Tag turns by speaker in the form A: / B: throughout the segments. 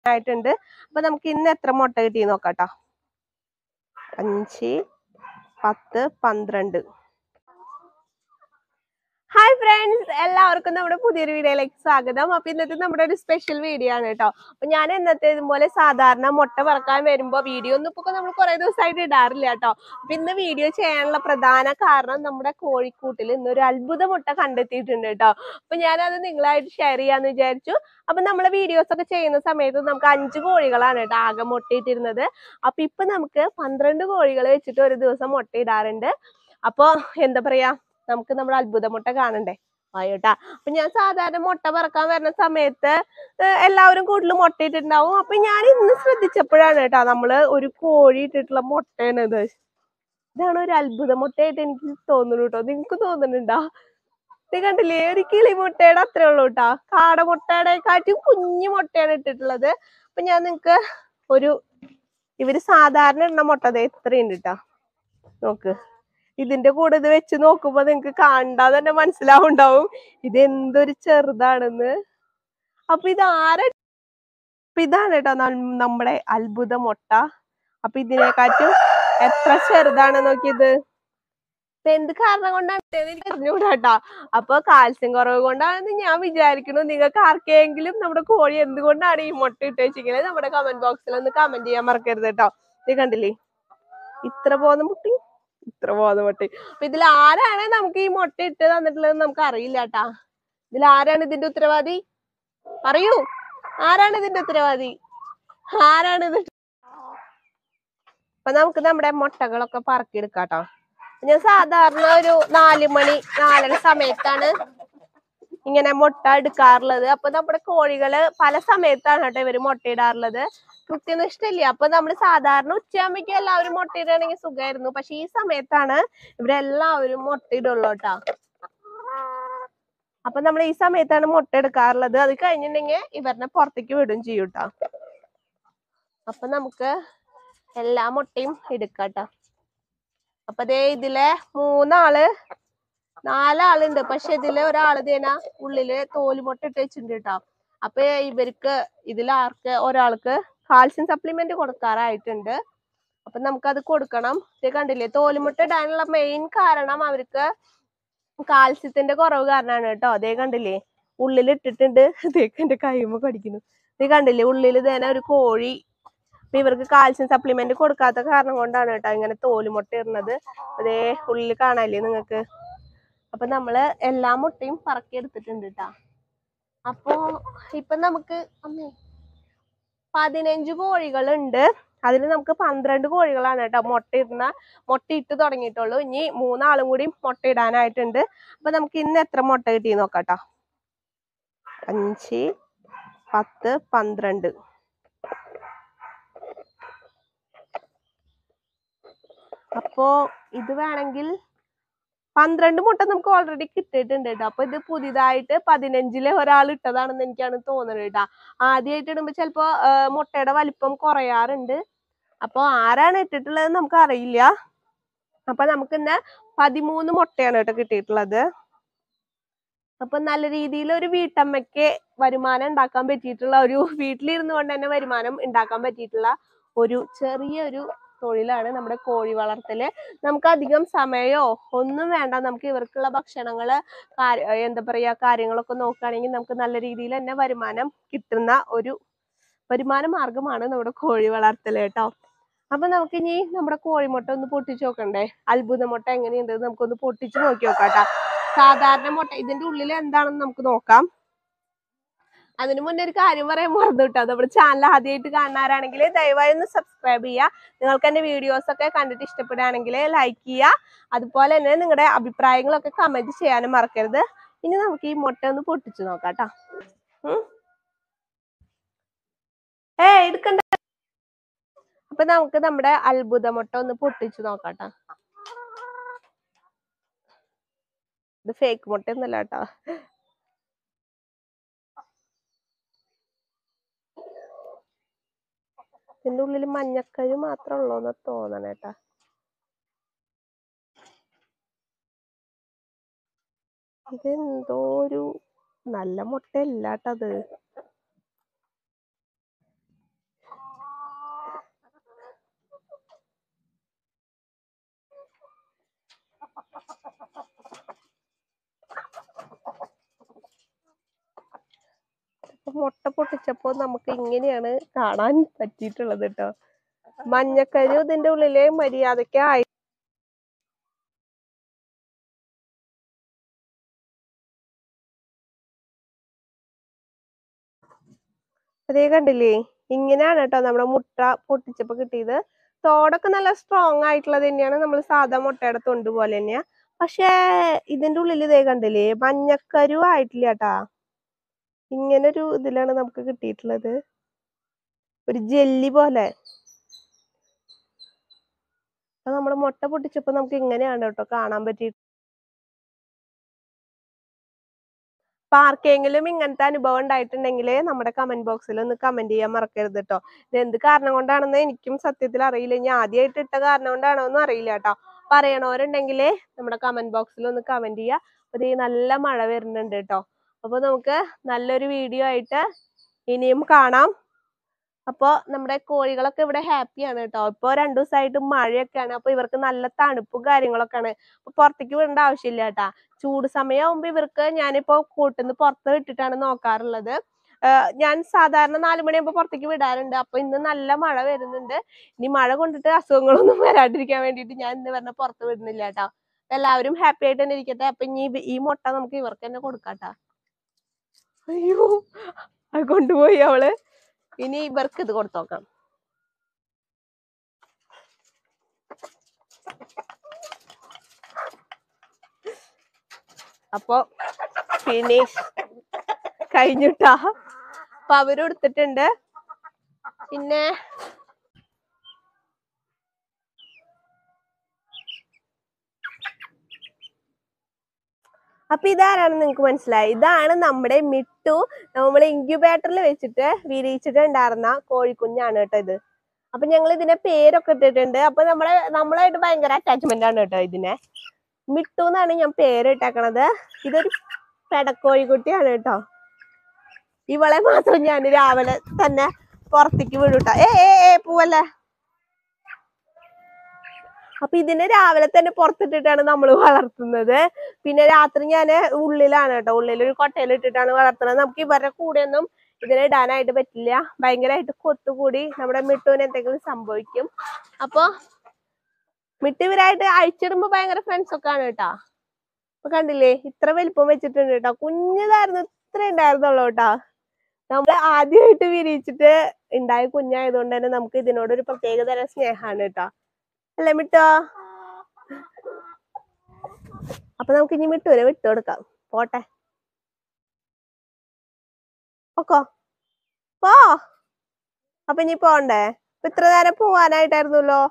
A: ആയിട്ടുണ്ട്. അപ്പൊ നമുക്ക് ഇന്ന് എത്ര മുട്ട കിട്ടി നോക്കാട്ടോ. 5, 10, 12. ഹായ് ഫ്രണ്ട്സ്, എല്ലാവർക്കും നമ്മുടെ പുതിയൊരു വീഡിയോയിലേക്ക് സ്വാഗതം. അപ്പൊ ഇന്നത്തെ നമ്മുടെ ഒരു സ്പെഷ്യൽ വീഡിയോ ആണ് കേട്ടോ. അപ്പൊ ഞാൻ ഇന്നത്തെ ഇതുപോലെ സാധാരണ മുട്ട പറക്കാൻ വരുമ്പോ വീഡിയോ ഒന്നും ഇപ്പൊ നമ്മൾ കുറെ ദിവസമായിട്ട് ഇടാറില്ല കേട്ടോ. അപ്പൊ ഇന്ന് വീഡിയോ ചെയ്യാനുള്ള പ്രധാന കാരണം നമ്മുടെ കോഴിക്കൂട്ടിൽ ഇന്നൊരു അത്ഭുത മുട്ട കണ്ടെത്തിയിട്ടുണ്ട് കേട്ടോ. അപ്പൊ ഞാനത് നിങ്ങളായിട്ട് ഷെയർ ചെയ്യാന്ന് വിചാരിച്ചു. അപ്പൊ നമ്മളെ വീഡിയോസ് ഒക്കെ ചെയ്യുന്ന സമയത്ത് നമുക്ക് 5 കോഴികളാണ് കേട്ടോ ആകെ മുട്ടയിട്ടിരുന്നത്. അപ്പൊ ഇപ്പൊ നമുക്ക് 12 കോഴികൾ വെച്ചിട്ട് ഒരു ദിവസം മുട്ടയിടാറുണ്ട്. അപ്പൊ എന്താ പറയാ, നമുക്ക് നമ്മുടെ അത്ഭുത മുട്ട കാണണ്ടേ ആയോട്ടാ. അപ്പൊ ഞാൻ സാധാരണ മുട്ട പറക്കാൻ വരുന്ന സമയത്ത് എല്ലാവരും കൂടുതൽ മുട്ടയിട്ടിട്ടുണ്ടാവും. അപ്പൊ ഞാൻ ഇന്ന് ശ്രദ്ധിച്ചപ്പോഴാണ് കേട്ടോ നമ്മള് ഒരു കോഴി ഇട്ടിട്ടുള്ള മുട്ടയാണ് ഇത്. ഇതാണ് ഒരു അത്ഭുത മുട്ടയായിട്ട് എനിക്ക് തോന്നുന്നു കേട്ടോ. നിങ്ങക്ക് തോന്നുന്നുണ്ടോ? ഇത് കണ്ടില്ലേ, ഒരു കിളി മുട്ടയുടെ അത്രേ ഉള്ളൂ കേട്ടോ. കാടമുട്ടയുടെ കാറ്റും കുഞ്ഞു മുട്ടയാണ് ഇട്ടിട്ടുള്ളത്. അപ്പൊ ഞാൻ നിങ്ങക്ക് ഇവര് സാധാരണ ഇടുന്ന മുട്ട അതേ ഇത്രയുണ്ട് കേട്ടോ. നോക്ക്, ഇതിന്റെ കൂടെ ഇത് വെച്ച് നോക്കുമ്പോ നിങ്ങക്ക് കണ്ടാ തന്നെ മനസ്സിലാവുണ്ടാവും ഇത് എന്തൊരു ചെറുതാണെന്ന്. അപ്പൊ ഇതാണ് കേട്ടോ നമ്മുടെ അത്ഭുത മുട്ട. അപ്പൊ ഇതിനെക്കാട്ടും എത്ര ചെറുതാണ് നോക്കിയത്. എന്ത് കാരണം കൊണ്ടാണ് എനിക്ക് അറിഞ്ഞൂടാട്ടാ. അപ്പൊ കാൽസ്യം കുറവ് കൊണ്ടാണെന്ന് ഞാൻ വിചാരിക്കുന്നു. നിങ്ങൾക്ക് ആർക്കെങ്കിലും നമ്മുടെ കോഴി എന്തുകൊണ്ടാണ് ഈ മുട്ട ഇട്ട് വെച്ചിരിക്കുന്നത് നമ്മുടെ കമന്റ് ബോക്സിൽ ഒന്ന് കമന്റ് ചെയ്യാൻ മറക്കരുത് കേട്ടോ. ഇത് കണ്ടില്ലേ, ഇത്ര പോകുന്ന മുട്ടി. അപ്പൊ ഇതിൽ ആരാണ് നമുക്ക് ഈ മുട്ട ഇട്ട് തന്നിട്ടുള്ളത് നമുക്ക് അറിയില്ല കേട്ടാ. ഇതിൽ ആരാണ് ഇതിന്റെ ഉത്തരവാദി? പറയൂ, ആരാണ് ഇതിന്റെ ഉത്തരവാദി? ആരാണിത്? അപ്പൊ നമുക്ക് നമ്മുടെ മുട്ടകളൊക്കെ പറക്കിയെടുക്കാട്ടോ. ഞാൻ സാധാരണ ഒരു 4 മണി 4:30 സമയത്താണ് ഇങ്ങനെ മുട്ട എടുക്കാറുള്ളത്. അപ്പൊ നമ്മുടെ കോഴികള് പല സമയത്താണ് കേട്ടോ ഇവര് മുട്ടയിടാറുള്ളത്. കൃത്യനിഷ്ഠയില്ല. അപ്പൊ നമ്മള് സാധാരണ ഉച്ചയാകുമ്പോഴേക്കും എല്ലാവരും മുട്ടയിടുകയാണെങ്കിൽ സുഖമായിരുന്നു. പക്ഷെ ഈ സമയത്താണ് ഇവരെല്ലാവരും മുട്ടയിടുള്ളൂ കേട്ടാ. അപ്പൊ നമ്മൾ ഈ സമയത്താണ് മുട്ട എടുക്കാറുള്ളത്. അത് കഴിഞ്ഞിട്ടുണ്ടെങ്കിൽ ഇവരുടെ പുറത്തേക്ക് വിടും ചെയ്യും കേട്ടോ. അപ്പൊ നമുക്ക് എല്ലാ മുട്ടയും എടുക്കാട്ടോ. അപ്പൊ ദേ ഇതിലെ 4 ആളുണ്ട്. പക്ഷെ ഇതില് ഒരാള് തേനാ ഉള്ളില് തോലുമുട്ട ഇട്ട് വെച്ചിട്ടുണ്ട് കേട്ടോ. അപ്പൊ ഒരാൾക്ക് കാൽസ്യം സപ്ലിമെന്റ് കൊടുക്കാറായിട്ടുണ്ട്. അപ്പൊ നമുക്കത് കൊടുക്കണം. ഇത് കണ്ടില്ലേ, തോലുമുട്ട ഇടാനുള്ള മെയിൻ കാരണം അവർക്ക് കാൽസ്യത്തിന്റെ കുറവ് കാരണമാണ് കേട്ടോ. അതേ കണ്ടില്ലേ, ഉള്ളിൽ ഇട്ടിട്ടുണ്ട്. എന്റെ കൈമ കടിക്കുന്നു. ഇത് കണ്ടില്ലേ, ഉള്ളിൽ തന്നെ ഒരു കോഴി. അപ്പൊ ഇവർക്ക് കാൽസ്യം സപ്ലിമെന്റ് കൊടുക്കാത്ത കാരണം കൊണ്ടാണ് കേട്ടോ ഇങ്ങനെ തോലുമുട്ട ഇടുന്നത്. അതേ ഉള്ളിൽ കാണാല്ലേ നിങ്ങൾക്ക്. അപ്പൊ നമ്മള് എല്ലാ മുട്ടയും പറക്കി എടുത്തിട്ടുണ്ട് കേട്ടാ. അപ്പൊ ഇപ്പൊ നമുക്ക് 15 കോഴികളുണ്ട്. അതിൽ നമുക്ക് 12 കോഴികളാണ് കേട്ടോ മുട്ടയിട്ട് തുടങ്ങിയിട്ടുള്ളൂ. ഇനി 3 ആളും കൂടി മുട്ടയിടാനായിട്ടുണ്ട്. അപ്പൊ നമുക്ക് ഇന്ന് എത്ര മുട്ട കിട്ടി നോക്കാട്ടോ. 5, 10, 12. അപ്പോ ഇത് വേണമെങ്കിൽ 12 മുട്ട നമുക്ക് ഓൾറെഡി കിട്ടിയിട്ടുണ്ട് കേട്ടോ. അപ്പൊ ഇത് പുതിയതായിട്ട് 15-ല് ഒരാൾ ഇട്ടതാണെന്ന് എനിക്കാണ് തോന്നുന്നത് കേട്ടോ. ആദ്യമായിട്ട് ഇടുമ്പോ ചിലപ്പോ മുട്ടയുടെ വലിപ്പം കുറയാറുണ്ട്. അപ്പൊ ആരാണ് ഇട്ടിട്ടുള്ളത് നമുക്ക് അറിയില്ല. അപ്പൊ നമുക്ക് ഇന്ന് 13 മുട്ടയാണ് കേട്ടോ കിട്ടിയിട്ടുള്ളത്. അപ്പൊ നല്ല രീതിയിൽ ഒരു വീട്ടമ്മയ്ക്ക് വരുമാനം ഉണ്ടാക്കാൻ പറ്റിയിട്ടുള്ള വീട്ടിലിരുന്നു കൊണ്ട് തന്നെ വരുമാനം ഉണ്ടാക്കാൻ പറ്റിയിട്ടുള്ള ഒരു ചെറിയൊരു തൊഴിലാണ് നമ്മുടെ കോഴി വളർത്തല്. നമുക്ക് അധികം സമയമോ ഒന്നും വേണ്ട. നമുക്ക് ഇവർക്കുള്ള ഭക്ഷണങ്ങള് എന്താ പറയാ കാര്യങ്ങളൊക്കെ നോക്കുകയാണെങ്കിൽ നമുക്ക് നല്ല രീതിയിൽ തന്നെ വരുമാനം കിട്ടുന്ന ഒരു വരുമാന മാർഗമാണ് നമ്മുടെ കോഴി വളർത്തല് കേട്ടോ. അപ്പൊ നമുക്ക് ഇനി നമ്മുടെ കോഴിമുട്ട ഒന്ന് പൊട്ടിച്ചു നോക്കണ്ടേ? അത്ഭുത മുട്ട എങ്ങനെയുണ്ട് നമുക്കൊന്ന് പൊട്ടിച്ചു നോക്കി നോക്കാട്ടോ. സാധാരണ മുട്ട ഇതിന്റെ ഉള്ളിൽ എന്താണെന്ന് നമുക്ക് നോക്കാം. അതിനു മുന്നേ ഒരു കാര്യം പറയാൻ മറന്നു കേട്ടോ. നമ്മുടെ ചാനൽ ആദ്യമായിട്ട് കാണുന്നവരാണെങ്കിൽ ദയവായി ഒന്ന് സബ്സ്ക്രൈബ് ചെയ്യുക. നിങ്ങൾക്ക് എന്റെ വീഡിയോസ് ഒക്കെ കണ്ടിട്ട് ഇഷ്ടപ്പെടുകയാണെങ്കിൽ ലൈക്ക് ചെയ്യുക. അതുപോലെ തന്നെ നിങ്ങളുടെ അഭിപ്രായങ്ങളൊക്കെ കമന്റ് ചെയ്യാനും മറക്കരുത്. ഇനി നമുക്ക് ഈ മുട്ട ഒന്ന് പൊട്ടിച്ചു നോക്കാം കേട്ടോ. എടുക്കണ്ട. അപ്പൊ നമുക്ക് നമ്മുടെ അത്ഭുത മുട്ട ഒന്ന് പൊട്ടിച്ചു നോക്കാട്ടോ. ഇത് ഫേക്ക് മുട്ട ഒന്നല്ല കേട്ടോ. ഇതിന്റെ ഉള്ളിൽ മഞ്ഞക്കരി മാത്രമേ ഉള്ളൂ എന്ന് തോന്നണേട്ടാ. ഇതെന്തോ ഒരു നല്ല മുട്ടയല്ല കേട്ടത്. പൊട്ടിച്ചപ്പോ നമുക്ക് ഇങ്ങനെയാണ് കാണാൻ പറ്റിയിട്ടുള്ളത് കേട്ടോ. മഞ്ഞക്കരു ഇതിന്റെ ഉള്ളില് മര്യാദക്ക് ആയി. അതേ കണ്ടില്ലേ, ഇങ്ങനെയാണ് കേട്ടോ നമ്മുടെ മുട്ട പൊട്ടിച്ചപ്പോ കിട്ടിയത്. തോടൊക്കെ നല്ല സ്ട്രോങ് ആയിട്ടുള്ളത് തന്നെയാണ്, നമ്മൾ സാധാ മുട്ടയുടെ തൊണ്ട് പോലെ തന്നെയാ. പക്ഷേ ഇതിന്റെ ഉള്ളിൽ ഇതേ കണ്ടില്ലേ, മഞ്ഞക്കരു ആയിട്ടില്ല കേട്ടാ. ഇങ്ങനെ ഒരു ഇതിലാണ് നമുക്ക് കിട്ടിയിട്ടുള്ളത്, ഒരു ജെല്ലി പോലെ. അപ്പൊ നമ്മുടെ മുട്ട പൊട്ടിച്ചപ്പോ നമുക്ക് ഇങ്ങനെയാണ് കേട്ടോ കാണാൻ പറ്റിയിട്ട്. അപ്പൊ ആർക്കെങ്കിലും ഇങ്ങനത്തെ അനുഭവം ഉണ്ടായിട്ടുണ്ടെങ്കിൽ നമ്മുടെ കമന്റ് ബോക്സിൽ ഒന്ന് കമന്റ് ചെയ്യാൻ മറക്കരുത് കേട്ടോ. ഇത് എന്ത് കാരണം കൊണ്ടാണെന്ന് എനിക്കും സത്യത്തിൽ അറിയില്ല. ഇനി ആദ്യമായിട്ട് ഇട്ട കാരണം കൊണ്ടാണോ എന്ന് അറിയില്ല കേട്ടോ. പറയണവരുണ്ടെങ്കിൽ നമ്മുടെ കമന്റ് ബോക്സിൽ ഒന്ന് കമന്റ് ചെയ്യുക. അപ്പൊ നല്ല മഴ വരുന്നുണ്ട് കേട്ടോ. അപ്പൊ നമുക്ക് നല്ലൊരു വീഡിയോ ആയിട്ട് ഇനിയും കാണാം. അപ്പൊ നമ്മുടെ കോഴികളൊക്കെ ഇവിടെ ഹാപ്പിയാണ് കേട്ടോ. ഇപ്പൊ 2 ദിവസമായിട്ട് മഴയൊക്കെയാണ്. അപ്പൊ ഇവർക്ക് നല്ല തണുപ്പും കാര്യങ്ങളൊക്കെയാണ്. അപ്പൊ പുറത്തേക്ക് വിടേണ്ട ആവശ്യമില്ല കേട്ടാ. ചൂട് സമയമാകുമ്പോ ഇവർക്ക് ഞാനിപ്പോ കൂട്ടിന്ന് പുറത്ത് വിട്ടിട്ടാണ് നോക്കാറുള്ളത്. ഞാൻ സാധാരണ 4 മണിയാകുമ്പോ പുറത്തേക്ക് വിടാറുണ്ട്. അപ്പൊ ഇന്ന് നല്ല മഴ വരുന്നുണ്ട്. ഇനി മഴ കൊണ്ടിട്ട് അസുഖങ്ങളൊന്നും വരാണ്ടിരിക്കാൻ വേണ്ടിയിട്ട് ഞാൻ ഇന്ന് പറഞ്ഞ പുറത്ത് വിടുന്നില്ല കേട്ടോ. എല്ലാവരും ഹാപ്പി ആയിട്ട് തന്നെ ഇരിക്കട്ടെ. അപ്പൊ ഇനി ഈ മുട്ട നമുക്ക് ഇവർക്ക് തന്നെ കൊടുക്കാട്ടാ. അയ്യോ, അത് കൊണ്ടുപോയി അവള്. ഇനി ഇവർക്ക് ഇത് കൊടുത്തോക്കാം. അപ്പൊ ഫിനിഷ് കഴിഞ്ഞിട്ടാ. അപ്പൊ അവരും എടുത്തിട്ടുണ്ട്. പിന്നെ അപ്പൊ ഇതാരാണെന്ന് നിങ്ങൾക്ക് മനസ്സിലായി. ഇതാണ് നമ്മുടെ മിട്ടു. നമ്മൾ ഇൻക്യുബേറ്ററിൽ വെച്ചിട്ട് വിരിയിച്ചിട്ടുണ്ടായിരുന്ന കോഴിക്കുഞ്ഞാണ് കേട്ടോ ഇത്. അപ്പൊ ഞങ്ങൾ ഇതിന്റെ പേരൊക്കെ ഇട്ടിട്ടുണ്ട്. അപ്പൊ നമ്മളായിട്ട് ഭയങ്കര അറ്റാച്ച്മെന്റ് ആണ് കേട്ടോ ഇതിനെ. മിട്ടു എന്നാണ് ഞാൻ പേരിട്ടേക്കണത്. ഇതൊരു പെടക്കോഴിക്കുട്ടിയാണ് കേട്ടോ. ഇവളെ മാത്രം ഞാൻ രാവിലെ തന്നെ പുറത്തേക്ക് വിടൂട്ടോ. പോവല്ലേ. അപ്പൊ ഇതിനെ രാവിലെ തന്നെ പുറത്തിട്ടിട്ടാണ് നമ്മൾ വളർത്തുന്നത്. പിന്നെ രാത്രി ഞാൻ ഉള്ളിലാണ് കേട്ടോ, ഉള്ളിലൊരു കൊട്ടയിൽ ഇട്ടിട്ടാണ് വളർത്തുന്നത്. നമുക്ക് ഇവരുടെ കൂടെ ഒന്നും ഇതിനെ ഇടാനായിട്ട് പറ്റില്ല. ഭയങ്കരമായിട്ട് കൊത്തുകൂടി നമ്മുടെ മിട്ടുവിന് എന്തെങ്കിലും സംഭവിക്കും. അപ്പൊ മിട്ടു ഇവരായിട്ട് അഴിച്ചിടുമ്പോ ഭയങ്കര ഫ്രണ്ട്സ് ഒക്കെ ആണ് കേട്ടാ. അപ്പൊ കണ്ടില്ലേ, ഇത്ര വലിപ്പം വെച്ചിട്ടുണ്ട് കേട്ടോ. കുഞ്ഞതായിരുന്നു, ഇത്ര ഉണ്ടായിരുന്നുള്ളൂ കേട്ടോ. നമ്മൾ ആദ്യമായിട്ട് വിരിയിച്ചിട്ട് ഉണ്ടായ കുഞ്ഞായതുകൊണ്ട് തന്നെ നമുക്ക് ഇതിനോട് ഒരു പ്രത്യേക തരം സ്നേഹമാണ് കേട്ടോ. അല്ലേ മിട്ടോ? അപ്പൊ നമുക്ക് ഇനി മിട്ടുവിനെ വിട്ടുകൊടുക്കാം. പോട്ടെ, ഓക്കോ പോ. അപ്പൊ ഇനി പോണ്ടേ? ഇത്ര നേരം പോവാനായിട്ടായിരുന്നല്ലോ.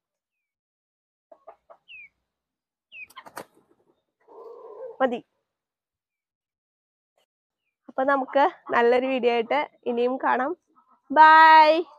A: മതി. അപ്പൊ നമുക്ക് നല്ലൊരു വീഡിയോ ആയിട്ട് ഇനിയും കാണാം. ബൈ.